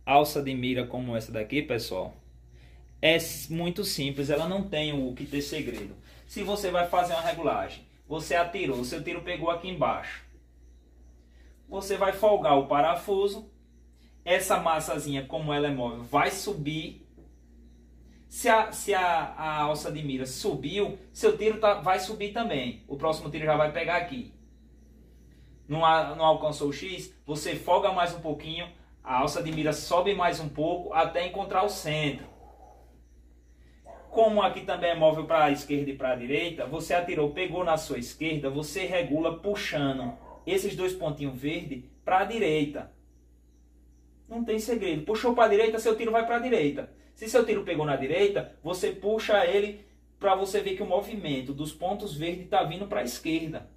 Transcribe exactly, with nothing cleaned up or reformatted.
alça de mira como essa daqui, pessoal, é muito simples, ela não tem o que ter segredo. Se você vai fazer uma regulagem, você atirou, seu tiro pegou aqui embaixo, você vai folgar o parafuso, essa massazinha, como ela é móvel, vai subir. Se a, se a, a alça de mira subiu, seu tiro tá, vai subir também. O próximo tiro já vai pegar aqui. Não, não alcançou o X, você folga mais um pouquinho, a alça de mira sobe mais um pouco até encontrar o centro. Como aqui também é móvel para a esquerda e para a direita, você atirou, pegou na sua esquerda, você regula puxando esses dois pontinhos verdes para a direita. Não tem segredo. Puxou para a direita, seu tiro vai para a direita. Se seu tiro pegou na direita, você puxa ele para você ver que o movimento dos pontos verdes está vindo para a esquerda.